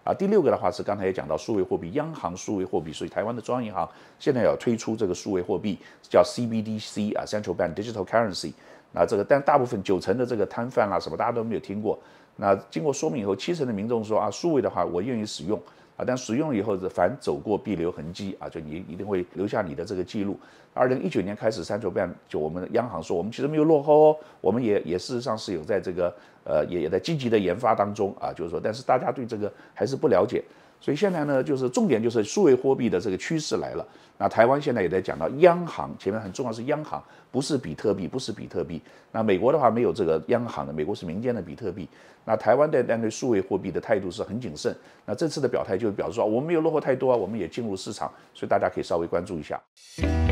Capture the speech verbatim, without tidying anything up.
啊，第六个的话是刚才也讲到数位货币，央行数位货币，所以台湾的中央银行现在要推出这个数位货币，叫 C B D C 啊 ，Central Bank Digital Currency。那这个，但大部分九成的这个摊贩啦什么，大家都没有听过。那经过说明以后，七成的民众说啊，数位的话我愿意使用啊，但使用以后，凡走过必留痕迹啊，就你一定会留下你的这个记录。二零一九年开始，Central Bank 就我们的央行说，我们其实没有落后哦，我们也也事实上是有在这个呃也也在积极的研发当中啊，就是说，但是大家对这个还是不了解。所以现在呢，就是重点就是数位货币的这个趋势来了。那台湾现在也在讲到央行，前面很重要是央行，不是比特币，不是比特币。那美国的话没有这个央行的，美国是民间的比特币。那台湾的对数位货币的态度是很谨慎。那这次的表态就表示说，我们没有落后太多啊，我们也进入市场，所以大家可以稍微关注一下。